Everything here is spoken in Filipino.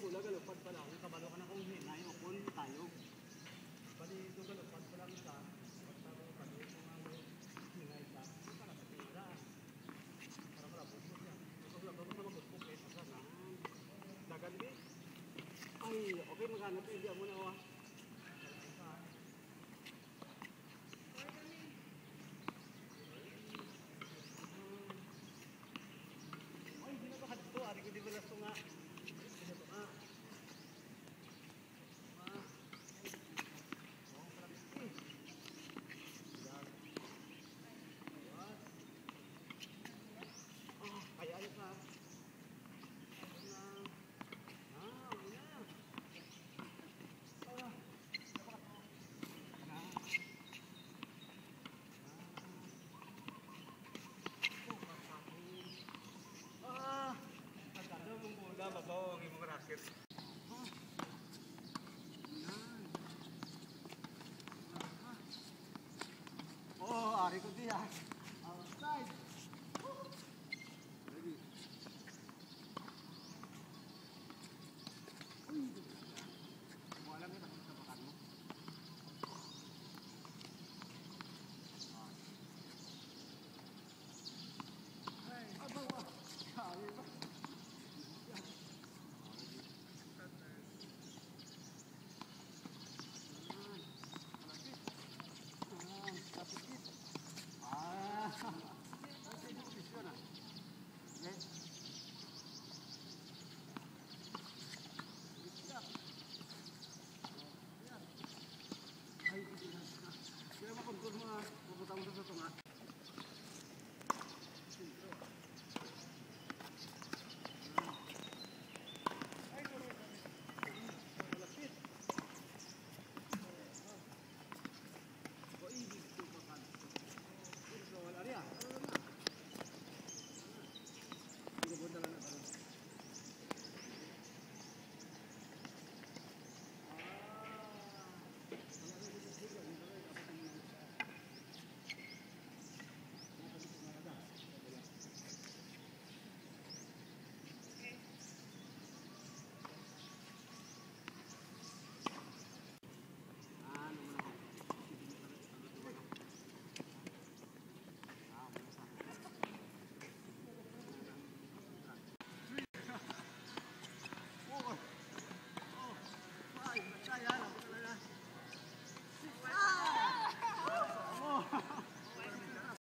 pula galupad pa lang, kabalo ka na kung hinay o kung tayo. Pati ito galupad pa lang ka, basta mo pati kung ano hinay ka, hindi ka na patira. Para malabot mo siya. Malabot mo po kayo sa sana. Dagan di. Ay, okay maghanap, hindi mo na